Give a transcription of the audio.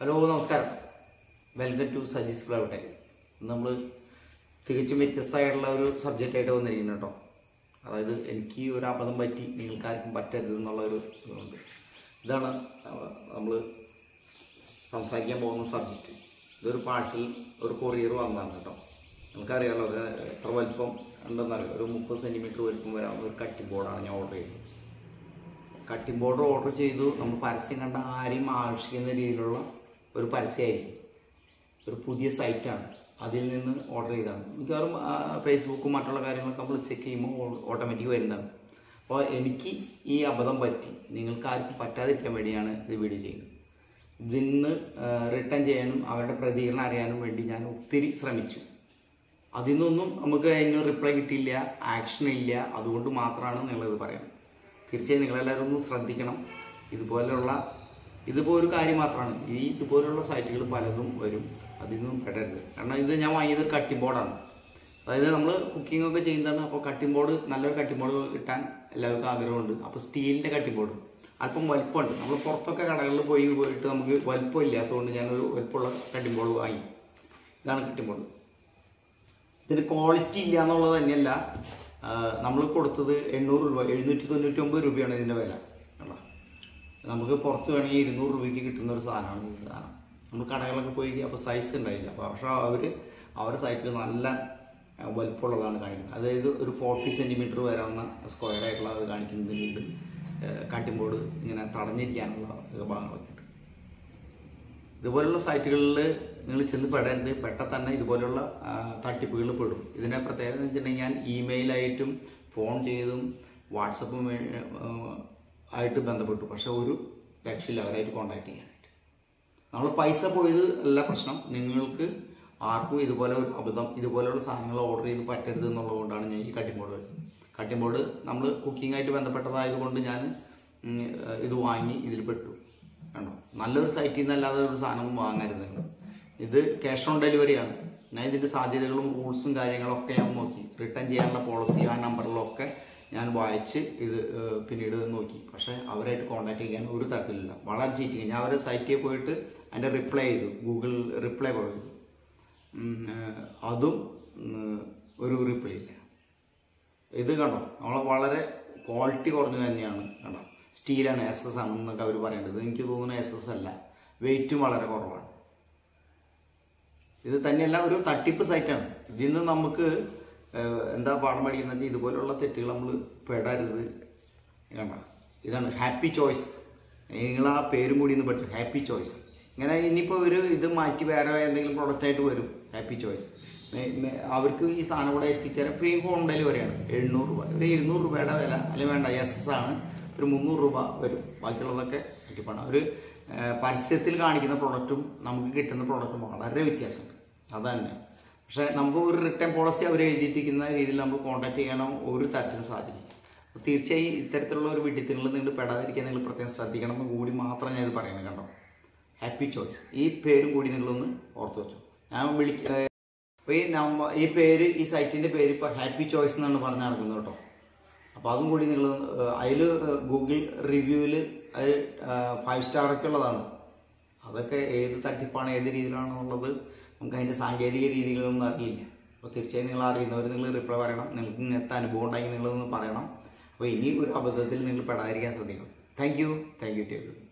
Hello നമസ്കാരം, welcome to Saji's cloud. നമ്മൾ തികച്ചും വ്യത്യസ്തമായിട്ടുള്ള ഒരു സബ്ജക്റ്റായിട്ട് വന്നിരിക്കുന്നു കേട്ടോ. അതായത് എനിക്ക് ഒരു അബദ്ധം പറ്റി നിങ്ങൾക്കാർക്കും പറ്റരുത് എന്നുള്ളൊരു ഇതുണ്ട്. ഇതാണ് നമ്മൾ സംസാരിക്കാൻ പോകുന്ന സബ്ജക്റ്റ്. ഇതൊരു പാഴ്സൽ, ഒരു കൊറിയർ വന്നതാണ് കേട്ടോ. നമുക്കറിയാമല്ലോ അത് എത്ര വലിപ്പം ഉണ്ടെന്നറിയാം. ഒരു 30 സെൻറ്റിമീറ്റർ വലിപ്പം വരാവുന്ന ഒരു കട്ടിംഗ് ബോർഡാണ് ഞാൻ ഓർഡർ ചെയ്തത്. കട്ടിംഗ് ബോർഡ് ഓർഡർ ചെയ്തു. നമ്മൾ പരസ്യം കണ്ട ആരെയും ആകർഷിക്കുന്ന രീതിയിലുള്ള ഒരു പരസ്യമായിരിക്കും. ഒരു പുതിയ സൈറ്റാണ്, അതിൽ നിന്ന് ഓർഡർ ചെയ്തതാണ്. മിക്കവാറും ഫേസ്ബുക്കും മറ്റുള്ള കാര്യങ്ങളൊക്കെ നമ്മൾ ചെക്ക് ചെയ്യുമ്പോൾ ഓട്ടോമാറ്റിക് വരുന്നതാണ്. അപ്പോൾ എനിക്ക് ഈ അബദ്ധം പറ്റി, നിങ്ങൾക്ക് ആർക്കും പറ്റാതിരിക്കാൻ വേണ്ടിയാണ് ഇത് വീഡിയോ ചെയ്യുന്നത്. ഇതിന്ന് റിട്ടേൺ ചെയ്യാനും അവരുടെ പ്രതികരണം അറിയാനും വേണ്ടി ഞാൻ ഒത്തിരി ശ്രമിച്ചു. അതിൽ നിന്നൊന്നും നമുക്ക് അതിന് റിപ്ലൈ കിട്ടിയില്ല, ആക്ഷൻ ഇല്ല. അതുകൊണ്ട് മാത്രമാണ് നിങ്ങളിത് പറയുന്നത്. തീർച്ചയായും നിങ്ങളെല്ലാവരും ഒന്ന് ശ്രദ്ധിക്കണം. ഇതിപ്പോൾ ഒരു കാര്യം മാത്രമാണ്. ഇതുപോലുള്ള സൈറ്റുകൾ പലതും വരും, അതിൽ നിന്നും പെടരുത്. കാരണം ഇത് ഞാൻ വാങ്ങിയത് ഒരു കട്ടിംഗ് ബോർഡാണ്. അതായത് നമ്മൾ കുക്കിംഗ് ഒക്കെ ചെയ്യുന്നതാണ്. അപ്പോൾ കട്ടിംഗ് ബോർഡ്, നല്ലൊരു കട്ടിംഗ് ബോർഡ് കിട്ടാൻ എല്ലാവർക്കും ആഗ്രഹമുണ്ട്. അപ്പോൾ സ്റ്റീലിൻ്റെ കട്ടിംഗ് ബോർഡ് അല്പം വലിപ്പമുണ്ട്. നമ്മൾ പുറത്തൊക്കെ കടകളിൽ പോയിട്ട് നമുക്ക് വലിപ്പം ഇല്ലാത്തതുകൊണ്ട് ഞാനൊരു വലിപ്പമുള്ള കട്ടിംഗ് ബോർഡ് വാങ്ങി. ഇതാണ് കട്ടിംഗ് ബോർഡ്. ഇതിന് ക്വാളിറ്റി ഇല്ല എന്നുള്ളത് തന്നെയല്ല, നമ്മൾ കൊടുത്തത് 800 രൂപ, 799 രൂപയാണ് ഇതിൻ്റെ വില. നമുക്ക് പുറത്ത് വേണമെങ്കിൽ 200 രൂപയ്ക്ക് കിട്ടുന്ന ഒരു സാധനമാണ് ഈ സാധനം. നമ്മൾ കടകളൊക്കെ പോയി അപ്പോൾ സൈസ് ഉണ്ടായില്ല. അപ്പോൾ പക്ഷേ അവരുടെ സൈറ്റിൽ നല്ല വലുപ്പമുള്ളതാണ് കാണിക്കുന്നത്. അതായത് ഒരു 40 സെൻറ്റിമീറ്റർ വരാവുന്ന സ്ക്വയർ ആയിട്ടുള്ള അത് കാണിക്കുന്നതിനുണ്ട്. കട്ടിംഗ് ബോർഡ് ഇങ്ങനെ തടഞ്ഞിരിക്കാനുള്ള ഭാഗങ്ങളൊക്കെ ഉണ്ട്. ഇതുപോലുള്ള സൈറ്റുകളിൽ നിങ്ങൾ ചെന്ന് പെടരുത്. തന്നെ ഇതുപോലുള്ള തട്ടിപ്പുകളിൽ പെടും. ഇതിൻ്റെ പ്രത്യേകത എന്ന് വെച്ചിട്ടുണ്ടെങ്കിൽ ഞാൻ ഇമെയിലായിട്ടും ഫോൺ ചെയ്തും വാട്സപ്പും ആയിട്ട് ബന്ധപ്പെട്ടു. പക്ഷെ ഒരു രക്ഷയില്ല അവരായിട്ട് കോൺടാക്ട് ചെയ്യാനായിട്ട്. നമ്മൾ പൈസ പോയത് അല്ല പ്രശ്നം. നിങ്ങൾക്ക് ആർക്കും ഇതുപോലെ ഒരു അബദ്ധം, ഇതുപോലെയുള്ള സാധനങ്ങൾ ഓർഡർ ചെയ്ത് പറ്റരുത് എന്നുള്ളതുകൊണ്ടാണ് ഞാൻ ഈ കട്ടിംഗ് ബോർഡ് വെച്ചത്. കട്ടിംഗ് ബോർഡ് നമ്മൾ കുക്കിങ്ങായിട്ട് ബന്ധപ്പെട്ടതായതുകൊണ്ട് ഞാൻ ഇത് വാങ്ങി ഇതിൽ പെട്ടു. കണ്ടോ, നല്ലൊരു സൈറ്റിൽ നിന്നല്ലാതെ ഒരു സാധനം വാങ്ങരുത് നിങ്ങൾ. ഇത് ക്യാഷ് ഓൺ ഡെലിവറിയാണ്. ഞാൻ ഇതിൻ്റെ സാധ്യതകളും റൂൾസും കാര്യങ്ങളൊക്കെ ഞാൻ നോക്കി. റിട്ടേൺ ചെയ്യാനുള്ള പോളിസി ആ നമ്പറിലൊക്കെ ഞാൻ വായിച്ച് ഇത് പിന്നീട് നോക്കി. പക്ഷേ അവരായിട്ട് കോൺടാക്ട് ചെയ്യാൻ ഒരു തരത്തിലില്ല. വളരെ ചീറ്റിങ്. ഞാൻ അവരുടെ സൈറ്റിൽ പോയിട്ട് അതിൻ്റെ റിപ്ലൈ ചെയ്തു, ഗൂഗിൾ റിപ്ലൈ കൊടുത്തു. അതും ഒരു റിപ്ലൈ ഇല്ല. ഇത് കണ്ടോ, നമ്മൾ വളരെ ക്വാളിറ്റി കുറഞ്ഞു തന്നെയാണ്. കണ്ടോ, സ്റ്റീലാണ്, SS ആണെന്നൊക്കെ അവർ പറയേണ്ടത്. എനിക്ക് തോന്നുന്നു SS അല്ല, വെയിറ്റും വളരെ കുറവാണ്. ഇത് തന്നെയല്ല, ഒരു തട്ടിപ്പ് സൈറ്റാണ്. ഇതിൽ നിന്ന് നമുക്ക് എന്താ പാഠം പഠിക്കുന്നത് വെച്ചാൽ ഇതുപോലുള്ള തെറ്റുകൾ നമ്മൾ പെടരുത്. കണ്ട, ഇതാണ് ഹാപ്പി ചോയ്സ്. നിങ്ങൾ ആ പേരും കൂടി ഒന്ന് പഠിച്ചു, ഹാപ്പി ചോയ്സ്. ഇങ്ങനെ ഇനിയിപ്പോൾ ഇത് മാറ്റി വേറെ എന്തെങ്കിലും പ്രൊഡക്റ്റായിട്ട് വരും. ഹാപ്പി ചോയ്സ് അവർക്ക് ഈ സാധനം കൂടെ എത്തിച്ചേരാൻ ഫ്രീ ഹോം ഡെലിവറിയാണ്. 700 രൂപ, ഒരു 200 രൂപയുടെ വില. അല്ലെങ്കിൽ വേണ്ട, SS ആണ്, ഒരു 300 രൂപ വരും. ബാക്കിയുള്ളതൊക്കെ തട്ടിപ്പാണ്. ഒരു പരസ്യത്തിൽ കാണിക്കുന്ന പ്രൊഡക്റ്റും നമുക്ക് കിട്ടുന്ന പ്രൊഡക്റ്റും വളരെ വ്യത്യാസമുണ്ട്. അതന്നെ. പക്ഷേ നമുക്ക് ഒരു റിട്ടേൺ പോളിസി അവർ എഴുതിയിരിക്കുന്ന രീതിയിൽ നമ്മൾ കോൺടാക്ട് ചെയ്യാനോ ഒരു തരത്തിലും സാധിക്കും. അപ്പോൾ തീർച്ചയായും ഇത്തരത്തിലുള്ള ഒരു വിഡിത്തങ്ങളിൽ നിങ്ങൾ പെടാതിരിക്കാൻ നിങ്ങൾ പ്രത്യേകം ശ്രദ്ധിക്കണം എന്ന് കൂടി മാത്രം ഞാൻ ഇത് പറയുന്നത്. കണ്ടോ, ഹാപ്പി ചോയ്സ്. ഈ പേരും കൂടി നിങ്ങളൊന്ന് ഓർത്ത് വെച്ചു. ഞാൻ അപ്പോൾ ഈ പേര്, ഈ സൈറ്റിൻ്റെ പേര് ഇപ്പോൾ ഹാപ്പി ചോയ്സ് എന്നാണ് പറഞ്ഞ് നടക്കുന്നത് കേട്ടോ. അപ്പോൾ അതും കൂടി നിങ്ങൾ അതിൽ ഗൂഗിൾ റിവ്യൂവിൽ അത് 5 സ്റ്റാറൊക്കെ ഉള്ളതാണ്. അതൊക്കെ ഏത് തട്ടിപ്പാണ്, ഏത് രീതിയിലാണെന്നുള്ളത് നമുക്ക് അതിൻ്റെ സാങ്കേതിക രീതികളൊന്നും അറിയില്ല. അപ്പോൾ തീർച്ചയായും നിങ്ങൾ അറിയുന്നവർ നിങ്ങൾ റിപ്ലൈ പറയണം. നിങ്ങൾക്ക് ഇങ്ങനത്തെ അനുഭവം ഉണ്ടെങ്കിൽ നിങ്ങളൊന്ന് പറയണം. അപ്പോൾ ഇനി ഒരു അബദ്ധത്തിൽ നിങ്ങൾ പെടാതിരിക്കാൻ ശ്രദ്ധിക്കണം. Thank you to everyone.